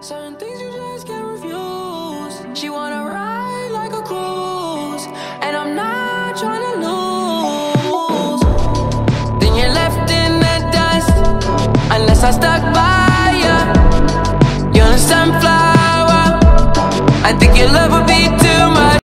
Certain things you just can't refuse. She wanna ride like a cruise, and I'm not trying to lose. Then you're left in the dust, unless I stuck by you. You're a sunflower, I think you love